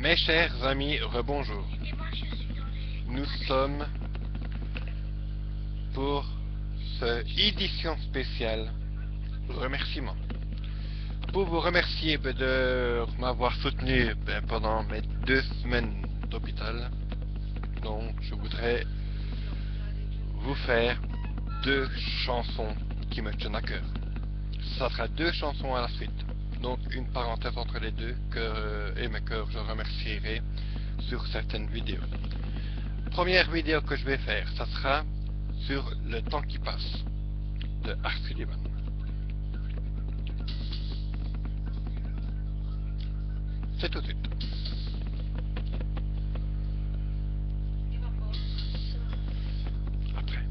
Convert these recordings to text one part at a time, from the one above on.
Mes chers amis, rebonjour. Nous sommes pour cette édition spéciale remerciements. Pour vous remercier de m'avoir soutenu pendant mes 2 semaines d'hôpital, donc je voudrais vous faire 2 chansons qui me tiennent à cœur. Ça sera 2 chansons à la suite. Donc une parenthèse entre les deux que je remercierai sur certaines vidéos. Première vidéo que je vais faire, ça sera sur le temps qui passe de Art Sullivan. C'est tout de suite. Après.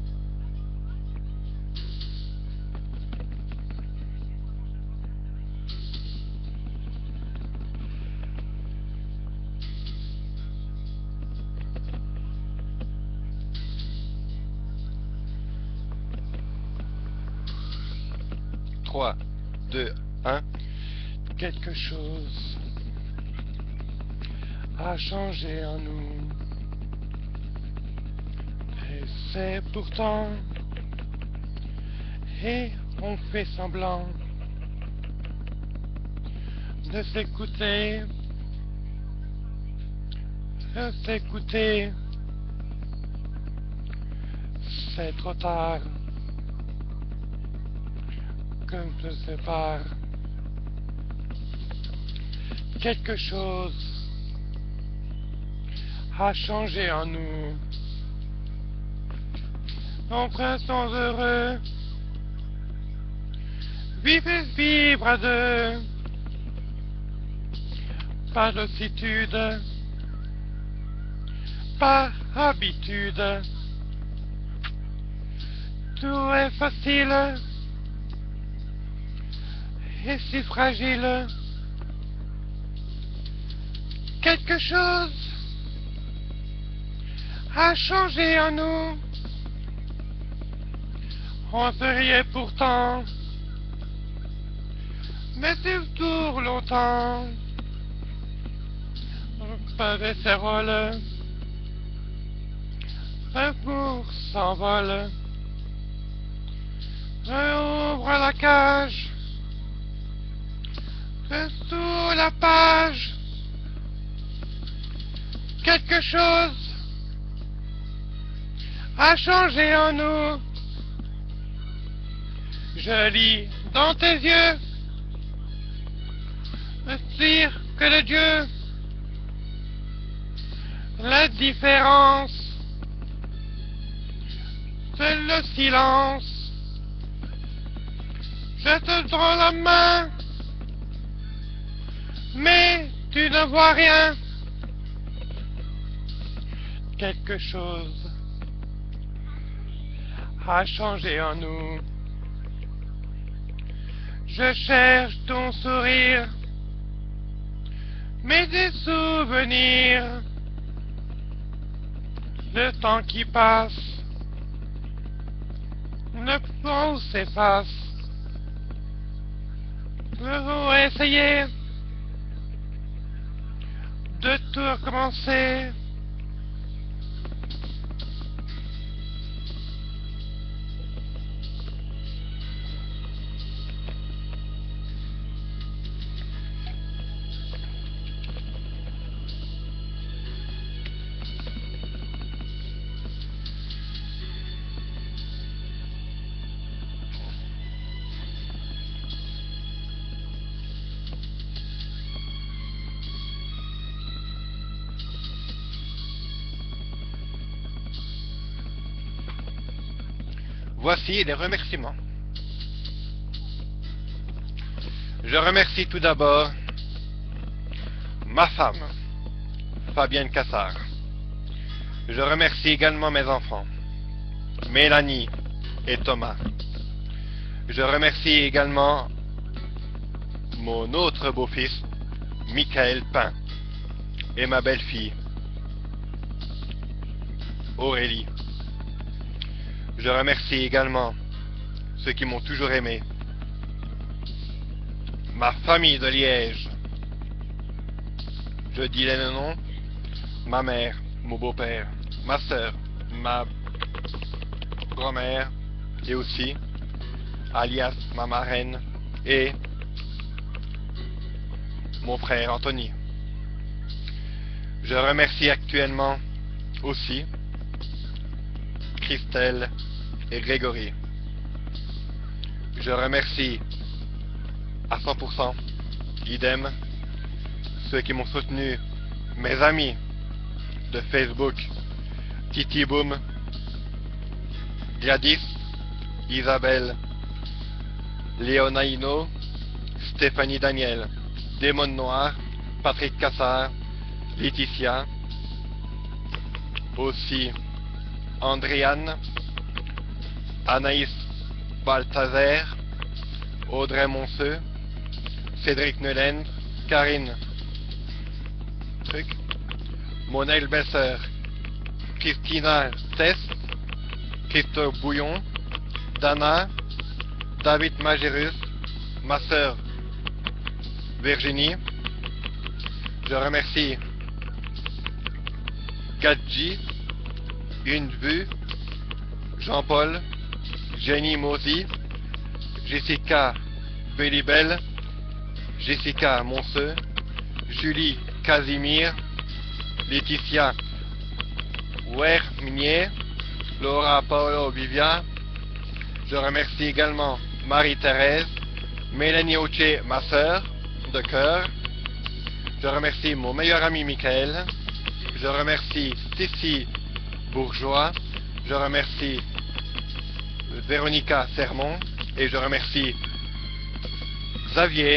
3, 2, 1. Quelque chose a changé en nous. Et c'est pourtant. Et on fait semblant de s'écouter. De s'écouter. C'est trop tard. Comme se sépare. Quelque chose a changé en nous. On restons heureux. Vivre à deux. Pas de lassitude. Pas habitude. Tout est facile. Et si fragile. Quelque chose a changé en nous. On se riait pourtant, mais c'est pour longtemps. Pas de céroles, l'amour s'envole. Ouvre la cage. Sous la page, quelque chose a changé en nous. Je lis dans tes yeux, dire que le Dieu, la différence, c'est le silence. Je te tends la main. Mais tu ne vois rien. Quelque chose a changé en nous. Je cherche ton sourire, mais des souvenirs. Le temps qui passe, le temps s'efface. Nous essayer de tout recommencer. Voici les remerciements. Je remercie tout d'abord ma femme, Fabienne Cassard. Je remercie également mes enfants, Mélanie et Thomas. Je remercie également mon autre beau-fils, Michael Pain, et ma belle-fille, Aurélie. Je remercie également ceux qui m'ont toujours aimé, ma famille de Liège, Je dis les noms. Ma mère, mon beau-père, ma soeur, ma grand-mère, et aussi, alias ma marraine, et mon frère Anthony. Je remercie actuellement aussi Christelle et Grégory. Je remercie à 100%, idem, ceux qui m'ont soutenu, mes amis de Facebook, Titi Boom, Gladys, Isabelle, Léonaïno, Stéphanie Daniel, Démon Noir, Patrick Cassard, Laetitia, aussi Andréane, Anaïs Balthazer, Audrey Monceux, Cédric Nelen, Karine Truc, Monel Besser, Christina Tess, Christophe Bouillon, Dana, David Magérus, ma sœur Virginie. Je remercie Gadji, Une Vue, Jean-Paul, Jenny Mosi, Jessica Bellibel, Jessica Monceux, Julie Casimir, Laetitia Werminier, Laura Paolo Vivia. Je remercie également Marie-Thérèse, Mélanie Auché, ma sœur de cœur. Je remercie mon meilleur ami Michael. Je remercie Sissi Bourgeois. Je remercie Véronica Sermon. Et je remercie Xavier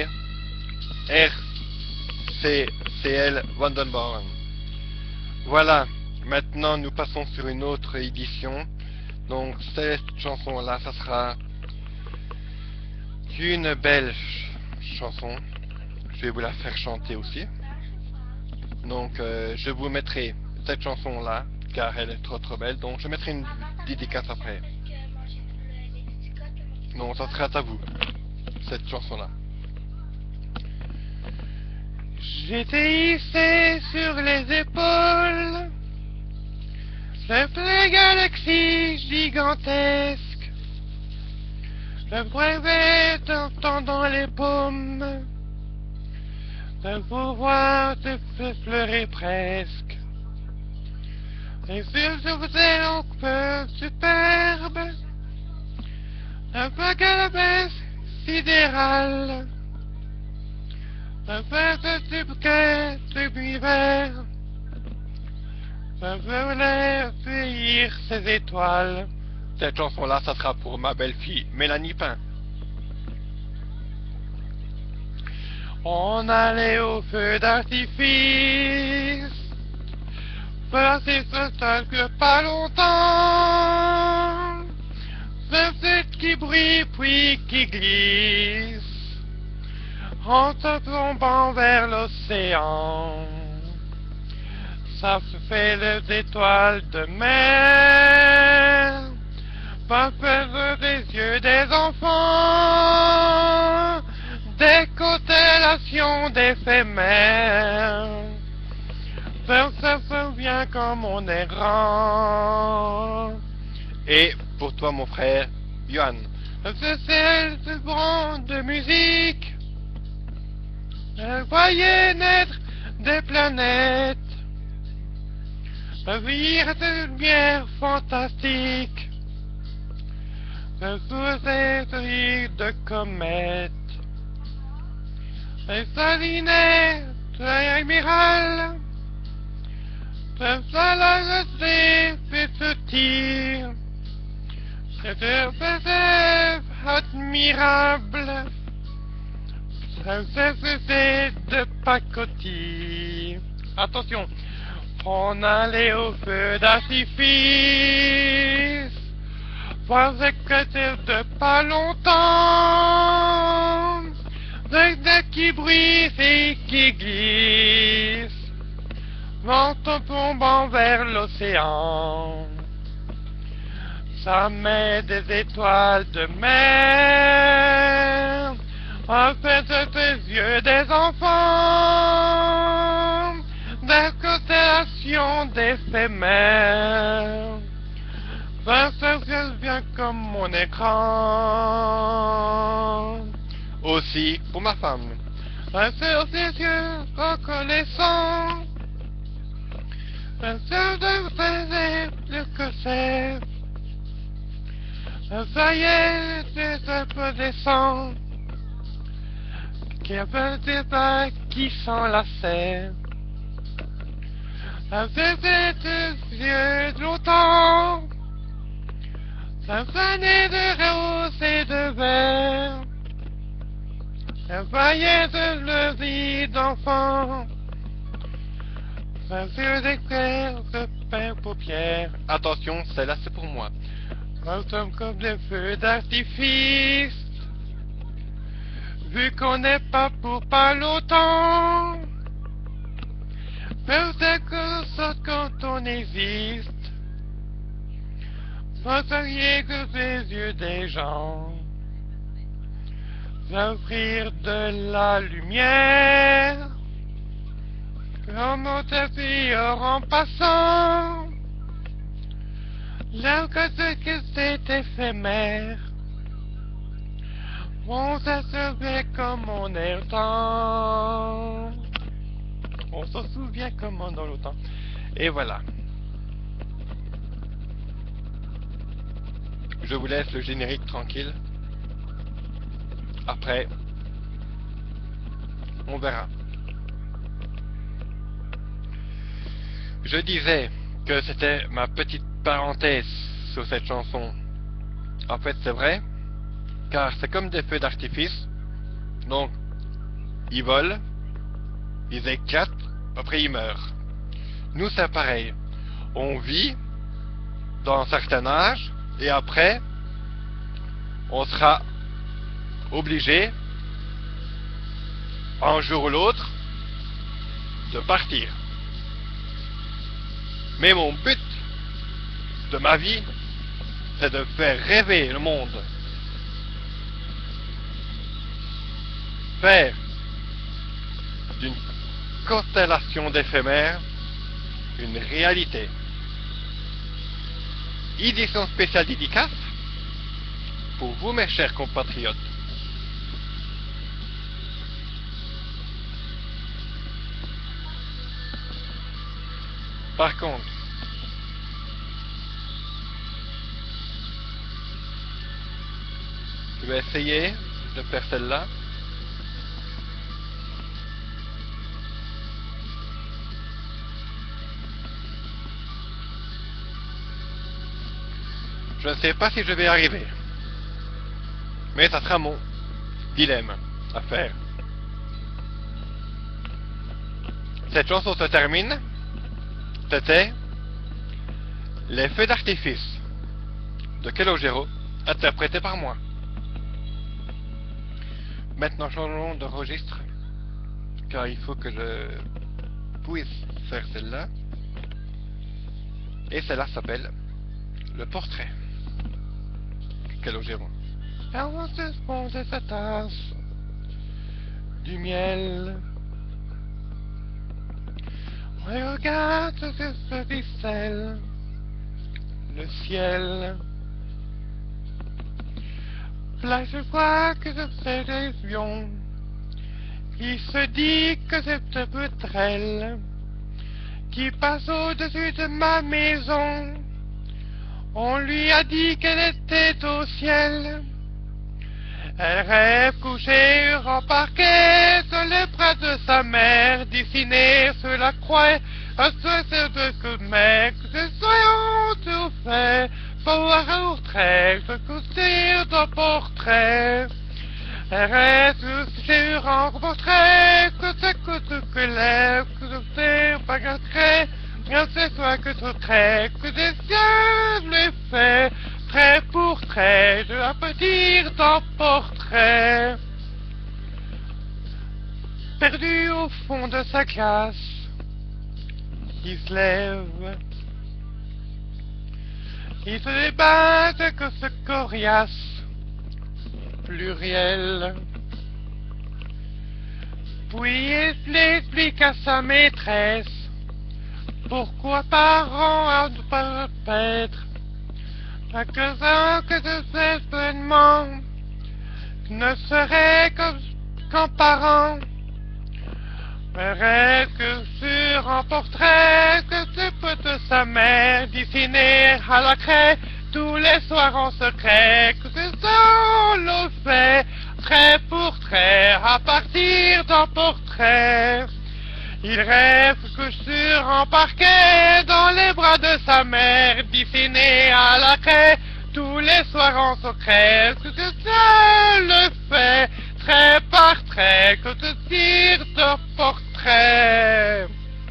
RCCL Vandenborn. Voilà, maintenant nous passons sur une autre édition. Donc cette chanson-là, ça sera une belle chanson. Je vais vous la faire chanter aussi. Donc je vous mettrai cette chanson-là, car elle est trop belle. Donc je mettrai une dédicace après. Non, ça sera à vous, cette chanson-là. J'étais hissé sur les épaules cette galaxie gigantesque. Je rêvais dans les paumes de pouvoir te pleurer presque. Et je faisais un peu superbe, un peu galabès sidéral, un peu de bouquet de l'hiver. Je voulais cueillir ces étoiles. Cette chanson-là, ça sera pour ma belle-fille Mélanie Pain. On allait au feu d'artifice, passer ce que pas longtemps. Ce feu qui brille puis qui glisse, en se tombant vers l'océan. Ça se fait les étoiles de mer, pas faire des yeux des enfants, des constellations d'éphémères. Ça se souvient comme on est grand. Et pour toi mon frère, Johan, c'est ce bande de musique. Je voyais naître des planètes, vivre de lumière fantastique, de sous-séries de comètes, et salinets de l'amiral, de salades petits, c'est un rêve admirable, c'est de pacotille. Attention, on allait au feu d'artifice, parce que c'est de pas longtemps, de qui brise et qui glisse, vent tombant vers l'océan. Ça met des étoiles de mer, en fait de tes yeux des enfants, la constellation d'éphémères. Ça se bien comme mon écran. Aussi pour ma femme. Un sur ses yeux reconnaissants. Un seul de faisait plus que c'est. Ça y est, c'est un peu décent. Qui a pas des pas qui s'enlaçaient. Ça faisait des yeux de longtemps. Ça venait de rose et de vert. Ça voyait de levier d'enfant. Ça faisait des clairs de pain paupières. Attention, celle-là c'est pour moi. Nous sommes comme des feux d'artifice. Vu qu'on n'est pas pour pas longtemps. Peut-être que ça quand on existe. Vous seriez que les yeux des gens. Offrir de la lumière. Comme on tapis en passant. Là que c'est éphémère. On s'assevait comme on est le temps. On s'en souvient comme on est le temps. Et voilà. Je vous laisse le générique tranquille. Après, on verra. Je disais que c'était ma petite parenthèse sur cette chanson. En fait, c'est vrai, car c'est comme des feux d'artifice. Donc, ils volent, ils éclatent, après ils meurent. Nous, c'est pareil. On vit dans un certain âge, et après, on sera obligé, un jour ou l'autre, de partir. Mais mon but de ma vie, c'est de faire rêver le monde. Faire d'une constellation d'éphémères une réalité. Édition spéciale dédicace pour vous, mes chers compatriotes. Par contre, je vais essayer de faire celle-là. Je ne sais pas si je vais y arriver. Mais ça sera mon dilemme à faire. Cette chanson se termine. C'était Les feux d'artifice de Calogero, interprété par moi. Maintenant changeons de registre, car il faut que je puisse faire celle-là. Et celle-là s'appelle Le portrait. Calogero. Avant de se poser sa tasse, du miel. Regarde que se ficelle le ciel. Là je vois que je fais des lions. Il se dit que c'est une poutrelle qui passe au-dessus de ma maison. On lui a dit qu'elle était au ciel. Elle rêve couchée en parquet sur les bras de sa mère, dessinée sur la croix, un souhait de coup de mec, que soyons tout fait, pour un trait, se couvrir d'un portrait. Elle reste sur un portrait, que c'est que lève, que je sais pas qu'un trait, que ce soit que tout trait, que des cieux les fait. Trait pour trait, je vais dire d'un portrait. Perdu au fond de sa classe, il se lève. Il se débat que ce coriace pluriel. Puis il explique à sa maîtresse Pourquoi parents à ne pas être? Pas que ça que je sais pleinement ne serait qu'un parent. Mais reste que sur un portrait que tu peux de sa mère dessiner à la craie tous les soirs en secret, que c'est ça le fait, trait pour trait, à partir d'un portrait. Il rêve que sur un parquet, dans les bras de sa mère, dessiné à la craie, tous les soirs en secret, que c'est ça le fait, trait par trait, que tu tires d'un portrait.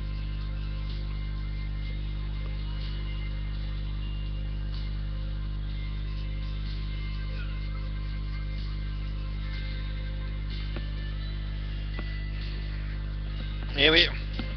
Eh oui.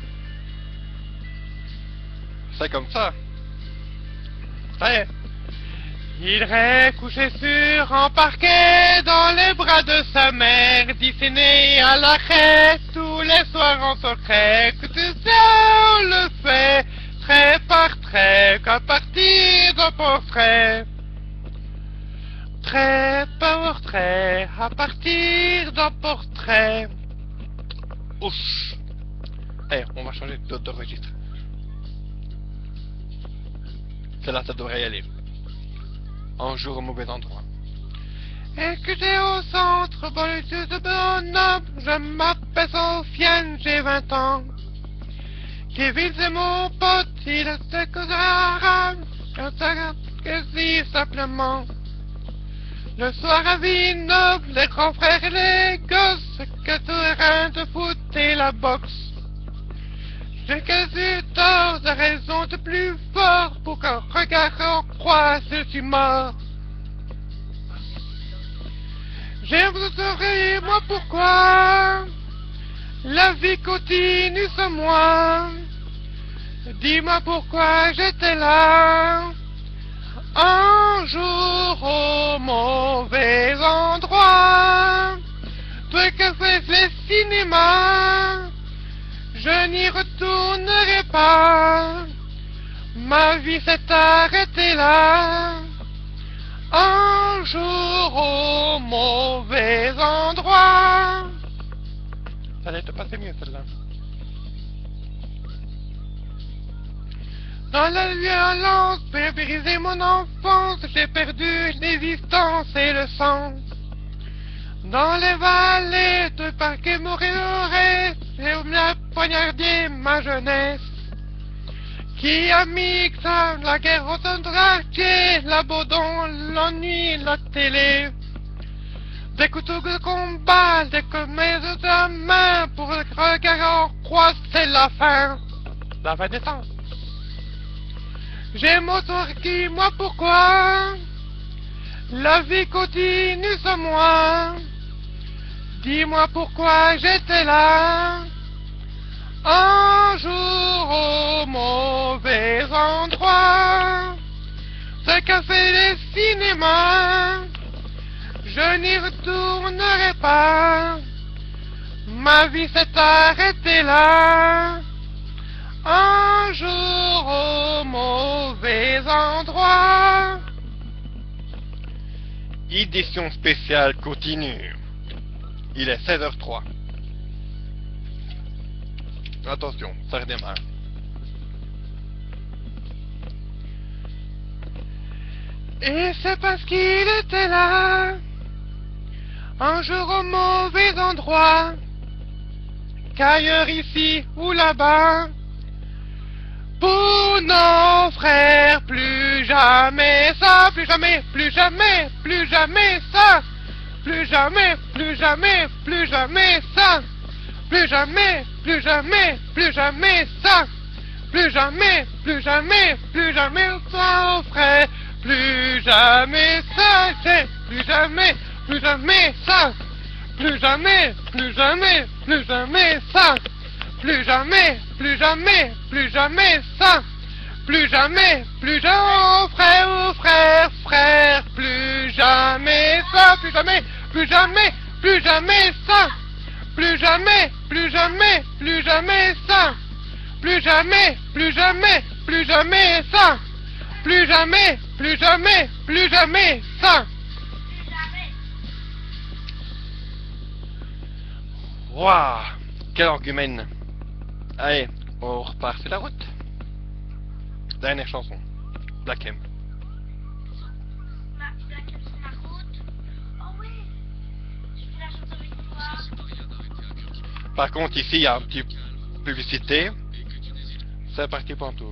C'est comme ça. Ça y est. Il reste couché sur un parquet dans les bras de sa mère, dessiné à la craie tous les soirs en secret, que tu sais le fait, trait par trait, qu'à partir d'un portrait. Trait par trait, à partir d'un portrait. Ouf. Eh, on va changer de registre. Celle-là, ça devrait y aller. Un jour au mauvais endroit. Écoutez au centre, politique de bonhomme, je m'appelle Sofiane, j'ai 20 ans. Kevin, c'est mon pote, il sait que j'arabe, que si simplement. Le soir à Villeneuve, les grands frères et les gosses, que terrain de foot et la boxe. J'ai quasi tort, de raison de plus fort pour qu'un regard en croise, je suis mort. J'ai vous saurez moi pourquoi la vie continue sans moi. Dis-moi pourquoi j'étais là un jour au mauvais endroit. Toi que fait le cinéma, je n'y retournerai pas. Ma vie s'est arrêtée là. Un jour au mauvais endroit. Ça allait te passer mieux celle-là. Dans la violence, j'ai brisé mon enfance, j'ai perdu l'existence et le sens. Dans les vallées de parquet mourir, j'ai la poignardé ma jeunesse. Qui a mis ça, la guerre au traqué, l'abandon, l'ennui, la télé. Des couteaux de combat, des comètes de main, pour le regard en croix, c'est la fin. La fin des temps. J'ai mon tour qui, moi pourquoi la vie continue sans moi. Dis-moi pourquoi j'étais là un jour au mauvais endroit. Ce qu'a fait les cinémas, je n'y retournerai pas. Ma vie s'est arrêtée là un jour au mauvais endroit. Édition spéciale continue. Il est 16h03. Attention, ça redémarre. Et c'est parce qu'il était là un jour au mauvais endroit qu'ailleurs ici ou là-bas. Pour nos frères, plus jamais ça, plus jamais, plus jamais, plus jamais ça, plus jamais, plus jamais, plus jamais ça, plus jamais, plus jamais, plus jamais ça, plus jamais, plus jamais, plus jamais ça, frère, plus jamais ça, c'est plus jamais, plus jamais ça, plus jamais, plus jamais, plus jamais ça. Plus jamais, plus jamais, plus jamais ça. Plus jamais, oh frère, frère, plus jamais ça. Plus jamais, plus jamais, plus jamais ça. Plus jamais, plus jamais, plus jamais ça. plus jamais, plus jamais, plus jamais ça. Plus jamais, plus jamais, plus jamais ça. Waouh, quel argument. Allez, on repart sur la route. Dernière chanson. Black M. Black M sur ma route. Oh oui. Je fais la chanson avec toi. Par contre, ici, il y a un petit publicité. C'est parti pour un tour.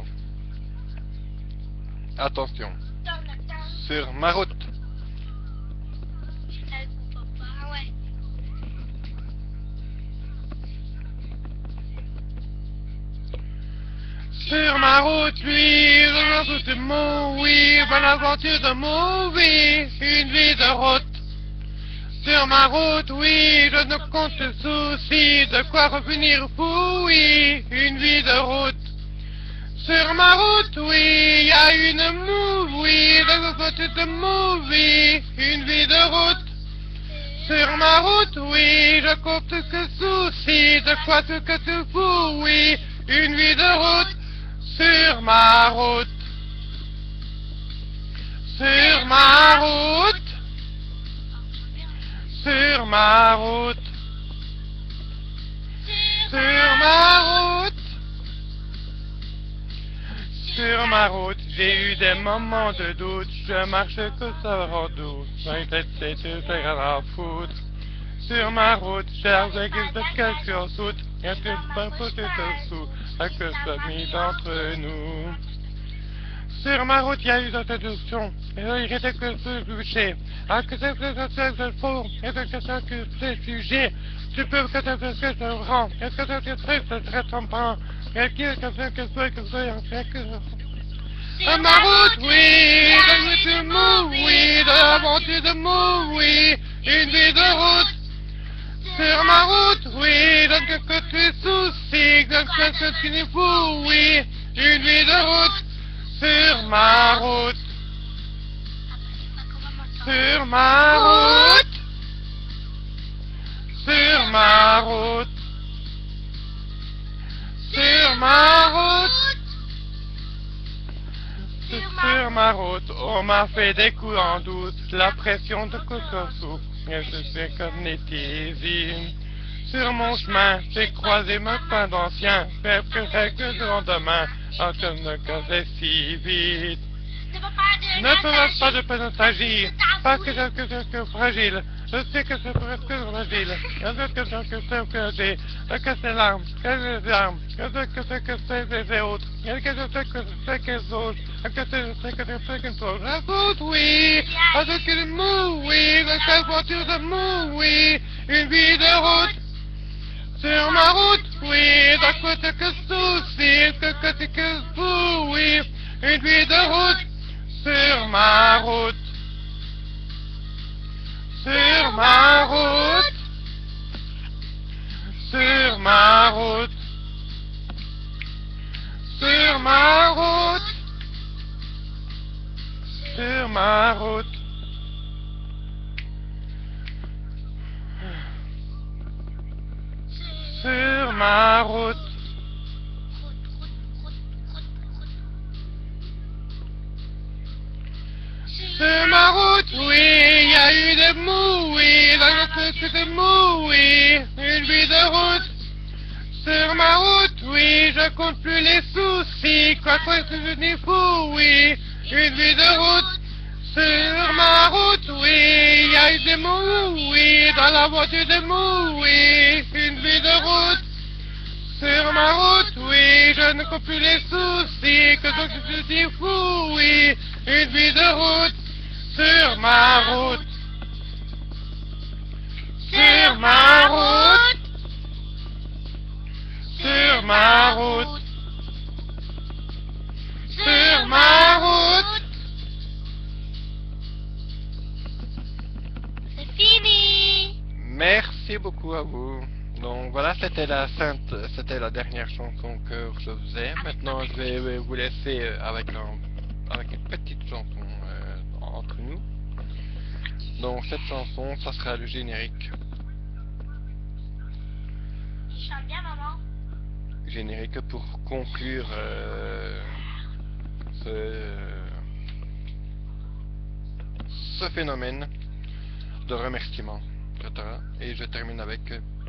Attention. Sur ma route. Avec mon papa, ouais. Sur ma route, oui, dans la route de mon oui, bonne aventure de mon oui, une vie de route. Sur ma route, oui, je ne compte souci, de quoi revenir fou, oui, une vie de route. Sur ma route, oui, y a une mou, oui, dans la voiture de mon oui, une vie de route. Sur ma route, oui, je compte que souci, de quoi que tu fous, oui, une vie de route. Sur ma route. Sur ma route. Sur ma route. Sur ma route. Sur ma route, j'ai eu des moments de doute. Je marche que ça en doute. Ma tête c'est tout à foutre. Sur ma route, cherche des guises de quelqu'un soute. Et tu peux poser dessous. À que soit mis d'entre nous. Sur ma route, il y a eu d'autres introductions. Et là, il était que ce boucher. À que c'est que le faux. Et que c'est que c'est sujet. Tu peux que c'est que je rends. Est-ce que c'est que c'est très trompant. Et qui est que c'est que c'est en fait que... Sur ma route, oui, dans le de mou, oui, dans l'aventure de mou, oui, une vie de route. Sur ma route, oui, dans que tu soucis, dans que tu n'es fou, oui, une vie de route. Sur ma route. Sur ma route. Sur ma route. Sur ma route. Sur ma route, on m'a fait des coups en douce, la pression de Kosovo, et je sais cognitive. Sur mon chemin, j'ai croisé ma fin d'ancien, fait que le lendemain, en train de casser si vite. Ne te pas de nostalgie, parce que c'est fragile. Je sais que c'est presque fragile. Je sais que c'est l'arme, que c'est l'arme, que c'est les autres. Que je sais que c'est que les autres. Que je sais que c'est que les autres. La route, oui. Avec le mou, oui. Avec la voiture de mou, oui. Une vie de route. Sur ma route, oui. D'un côté que souci, que fou, oui. Une vie de route. Sur ma route. Sur ma route. Sur ma route. Sur ma route. Sur ma route. Sur ma route. Sur ma route, oui, il y a eu des mous, oui, dans le truc de mou, oui, une vie de route. Sur ma route, oui, je compte plus les soucis, quoi que je n'ai fou, oui, une vie de route. Sur ma route, oui, il y a eu des mous, oui, dans la voiture de mou, oui, une vie de route. Sur ma route, oui, je ne compte plus les soucis, que donc je dis fou, oui, une vie de route. Sur ma route. Sur ma route. Sur ma route. Sur ma route. C'est fini. Merci beaucoup à vous. Donc voilà, c'était la dernière chanson que je faisais. Maintenant, je vais vous laisser avec une petite chanson entre nous. Donc cette chanson, ça sera le générique. Tu chantes bien, maman. générique pour conclure ce phénomène de remerciement, etc. Et je termine avec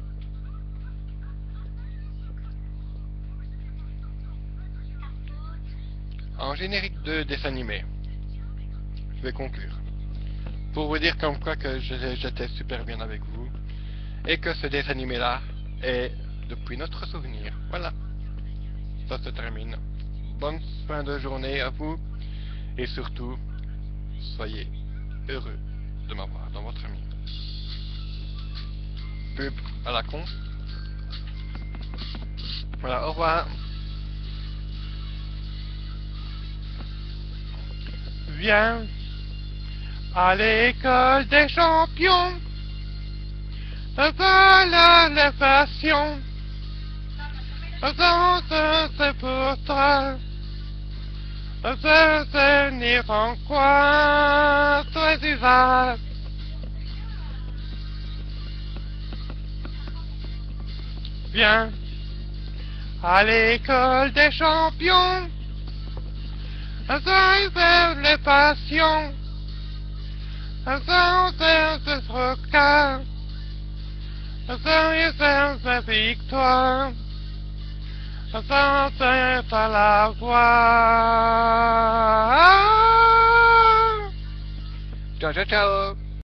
en générique de dessin animé. Je vais conclure. Pour vous dire comme quoi que j'étais super bien avec vous. Et que ce dessin animé là est depuis notre souvenir. Voilà. Ça se termine. Bonne fin de journée à vous. Et surtout, soyez heureux de m'avoir dans votre ami. Pub à la con. Voilà, au revoir. Viens à l'école des champions. Voilà la passion. C'est pour toi. Se tenir en quoi toi tu vas. Viens à l'école des champions. C'est les passions. C'est ce cas. C'est victoire. C'est pas la voix. Ciao, ciao, ciao.